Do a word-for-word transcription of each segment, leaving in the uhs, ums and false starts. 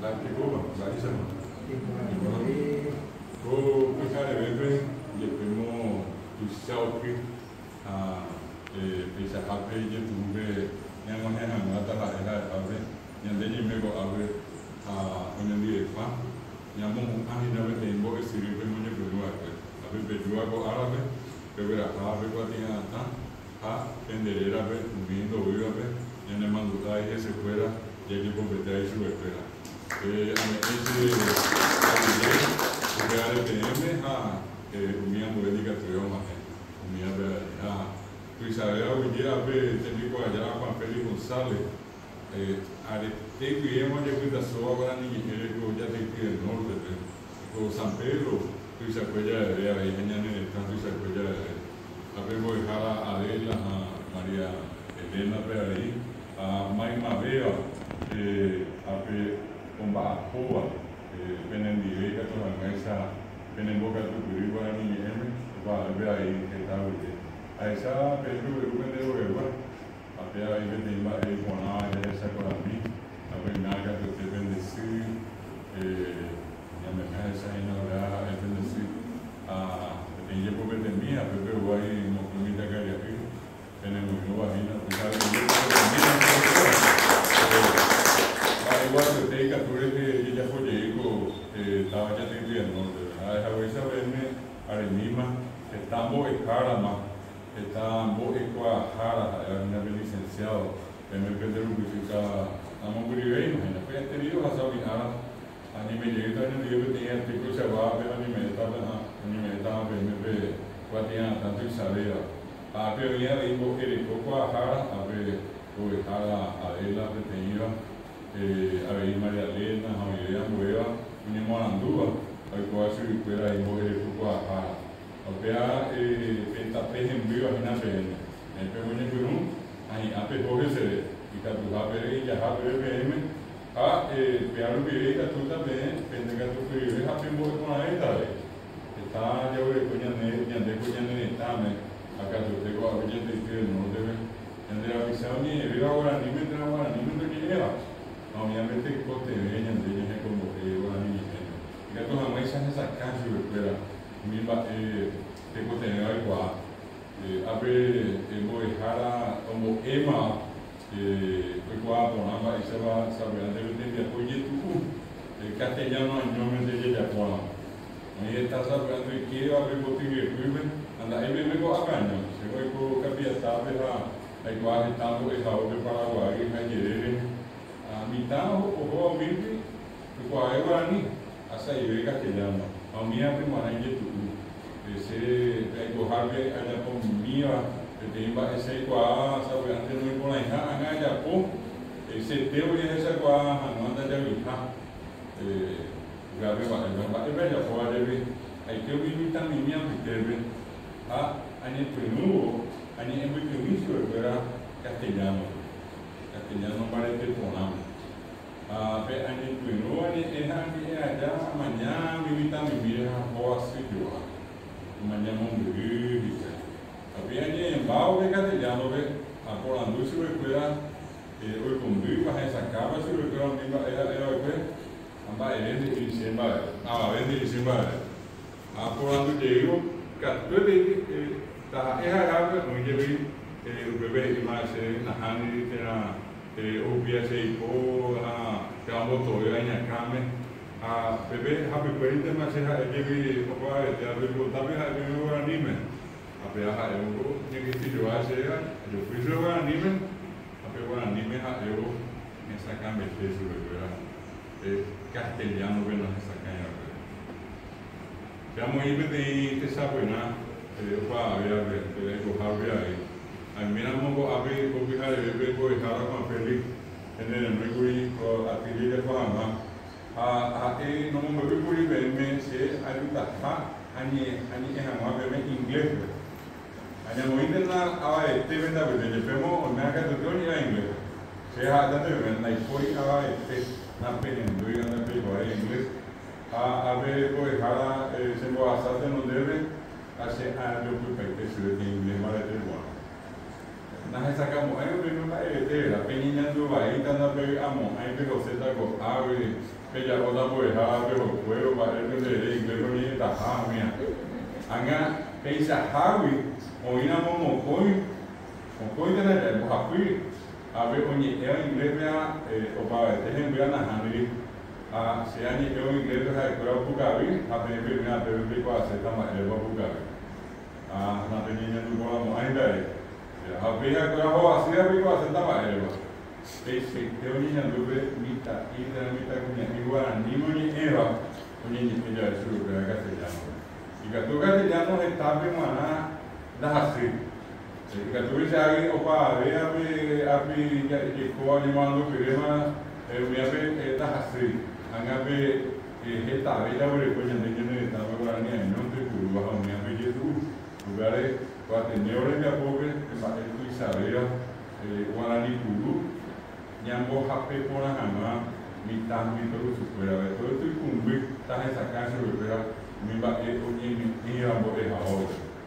la que Cuba, la que se llama. Ko pikare bebe ye pemo tu sauki a e pisa hape ye tuve nyama hena ngata la era ave nyande ni mego ave a onyendi efa nyamo ahi na be tembo e siri be monye bedua ke ave bedua ko arabe bebe ave ko tinha ta a penderera be vindo viva be nyane manduta e se fuera ye que competir su espera eh ame ese Real P M a umia moedika trioma umia be a tu Isabel hoje dia be técnico já com Felipe Gonçalves eh are te viemos de cuida só agora ninguém ele que já tem que no norte o San Pedro tu Isabel já é aí né tanto Isabel já a be vou a Adela a Maria Helena be aí a mãe Mabel eh a be comba boa penen di ka to ngasa penen boka tu kuri ba ni eme ba be ai ke ta ute ai sa pe tu ru ne ro ba a pe ai be ni ba ai kona ya sa ko mi a be na ka tu te ben si eh ya me na sa ina ra ai ben si a pe ye po be de mi a pe be wa ai mo ko mi ta ka ya pe penen mo no ba ina pe ta igual que te diga tú eres que ya fue llegó estaba ya te viendo a esa vez a verme a la misma estamos en Jarama estamos en Guajara una vez licenciado me perdí lubrificada estamos muy bien imagina que he tenido la sabinara a ni me llegué a ni yo tenía el tipo se va a ver ni me estaba ni me estaba me ve cuatía tanto Isabela a ver venía de Ibo que Guajara a ver Guajara a ella que tenía eh a ver María Elena, a María Nueva, vinimos a Andúa, al cual se recupera y muere el grupo a o sea eh esta pez en vivo en la pena el pequeño Perú ahí a pe coge se y que tu va a ver ya va a ver pm a eh pear un video que tú también pende que tú vives a pe con la esta está yo de coña ne ya de coña ne está me acá tú te go a ver te que no debe tendrá visión ni viva ahora ni me trae ahora ni me te lleva obviamente coste veña de ella como que ahora ni que tú no me echas esa cancha de espera mi va eh te coste igual eh a ver hemos dejara como Emma eh igual por ambas y se va saber de de oye tú el castellano no me de ella por ahí está sabiendo que va a ver botín y equipment anda ahí me vengo a caña se va con capilla sabe la igual estando esa otra Paraguay y me a mitad o o mil que qual é guarani essa aí é castelhano a minha primária de tudo esse é o harve a da minha tem ba esse qual sabe antes não ir lá em a a já pô esse teu e essa qual a manda de vir ha eh já vem ba ba é velha fora deve aí que eu vi também minha teve a a gente primeiro a gente é muito isso era castelhano castelhano parece tonal a pe ani tuino ani ena ni ada amanhã me vita me mira posse de lá amanhã não me dice a pe ani embau de castelhano ve a por andu se recupera e o conduí para essa cava se recupera me era era o que amba ele de diciembre a vez de diciembre a por andu de eu catue de ta era algo no lleve o bebê que mais na hani terá o via sei o a campo todo aí came a bebê happy birthday mas é que papá é a ver o tabe é o anime a pe a eu nem que eu acho é eu fui jogar anime a pe o anime a eu essa came fez o é castelhano vendo essa canha já muito de te sabe na eu para ver ver o harve aí a mí no me voy a ver porque hay que ver por estar con feliz en el mercury o a ti de forma a a que no me voy por ver me se ayuda a ani ani es a ver inglés ani no interna a este venda de pemo o me haga todo en inglés se ha dado de na foi a este na pena do ir na pego en inglés a a ver por estar se me va a hacer no debe hacer a lo que perfecto se de inglés para el na sacamos aí o menino vai te la peña tu ahí tanda pe amo hay pe coseta con ave pe ya otra pues ave o pueblo para el de inglés con ni ta ha mía anga pe sa hawi o ina mo mo koi mo koi de la mo hapi ave oni e inglés ya o para te en bia na hanri a se ani e inglés ha ko bukavi a pe pe na pe pe ko se ta ma e ba bukavi a na peña tu ko mo ai dai había que hacer así de rico hacer tabaco. Ese que hoy en día mita y de la mita que ni igual ni ni era hoy en día es lo que acá se llama. Y que tú que ya no está bien mana da así. Y que tú dices ahí opa vea me api que ko animando pirema el me ape da así. Anga be esta vela por el coño de que no está para ni no te curva a mi ape Jesús. Lugares cuando neore me apobe el tu Isabela guarani puru nyambo hape pona hanga mitah mito supera todo tu kumbi tah sakan supera mimba e oni ni rambo e hao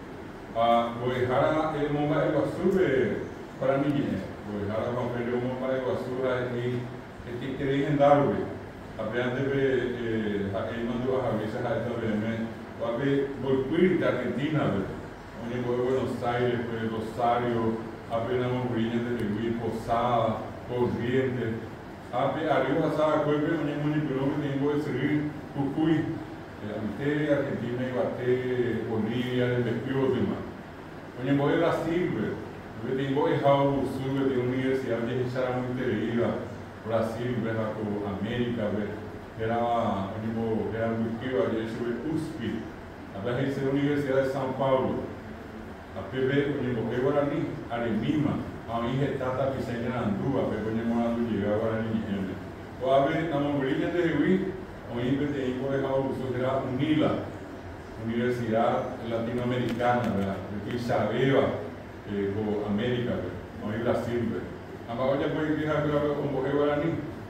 a boy hara e momba e wasube para mí boy hara con pero momba e wasura e que que en darwe apeante be ha e mando a avisa ha esta be me va be boy cuita Argentina onde Buenos Aires, pues, Rosario, apenas un brillante de Luis, Posada, Corrientes, ape arriba pasaba cuerpo, onde un kilómetro de Boa Seguir, Cucuy, Ante Argentina, Iguate, Bolivia, el Despido, demás. Onde Boa Brasil, pues, de Boa Raul Sul, de Universidad de Echara muy querida, Brasil, pues, América, pues, era onde Boa, era muy querido, de hecho, U S P, a la Universidad de São Paulo. A P B onye mo Guarani ale mima a ihe tata piseña andua pe onye mo andu llega Guarani ene o ave namo brilla de wi o ibe de ibo de hawo so será unila Universidad Latinoamericana verdad que sabeba eh go América o Brasil amba oye puede que ha grave con Guarani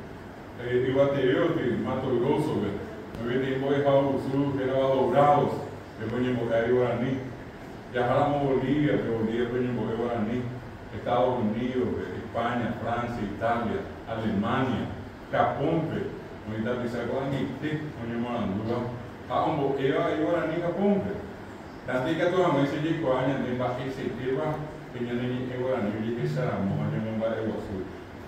eh iguate yo de Mato Grosso ve de ibo de hawo so será dobrados pe onye mo Guarani. Viajáramos a Bolivia, que Bolivia fue en Guaraní, Estados Unidos, España, Francia, Italia, Alemania, Japón, ahorita quizá con Haití, con Morandúa, a un boqueo de Guaraní, Japón. Tanto que todos los meses de España, de Baja y Sequeva, que ya no hay Guaraní, y que Saramo, en el Mumbai de Guazú.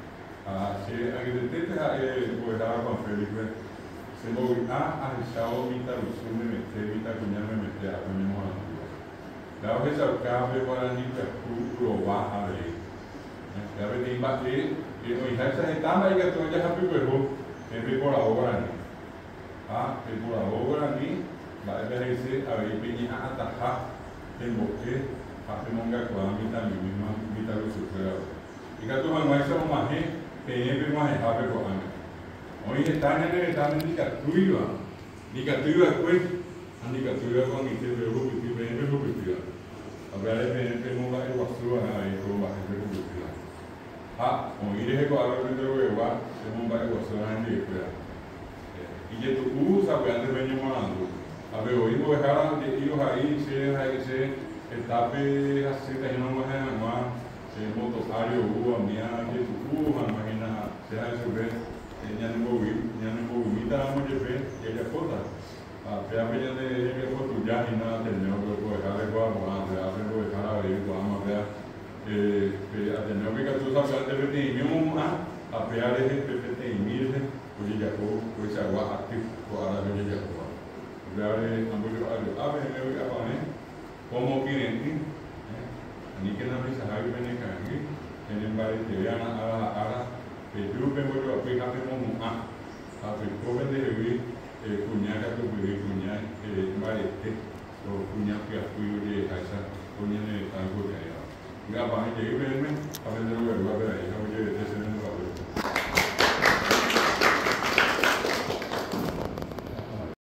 Así que desde que pues estaba con Felipe, se movió a Archao, Vita, Luzú, me metí, Vita, Cuña, me metí a Cuña Morandúa. La vez al cabo para ni que puro baja de ya ve de bate y no hija esa etapa y que tú ya has visto el por ahora ni ah el por ahora ni la vez ese a ver peña ataja en boque hace monga con mi también misma mi tal supera y que tú no es un maje que es más es haber con hoy están en el están en la tuya ni que tú después ni que tú con mi te veo que te veo que te a ver el pelo va el basura ahí todo va a ser publicidad ah o ir es para ver de luego va se monta el basura en el espera y ya tú usa pues antes venimos hablando a ver hoy voy a dejar de ellos ahí se ahí se etape así que no más en más el motosario hubo a mí que tú imagina sea eso ves ya no voy ya no voy mitad la mujer ve y ella foto a ver ya de ella foto ya y nada terminó pues dejar de jugar a ver a ver vamos a ver eh a tener que tú sabes de repente mismo a pegar ese perfecto y mire pues ya ko pues agua activo para ver ya ko ver ambos a ver me voy a poner como cliente ni que no me sabe venir aquí en el barrio de Ana a a el grupo me voy a aplicar como a a ver cómo de vivir cuñaca tu vivir cuñaca el barrio o cuñaca que apoyo de casa punya ni tahu dia. Enggak apa, jadi benar, apa yang terlalu berbahaya.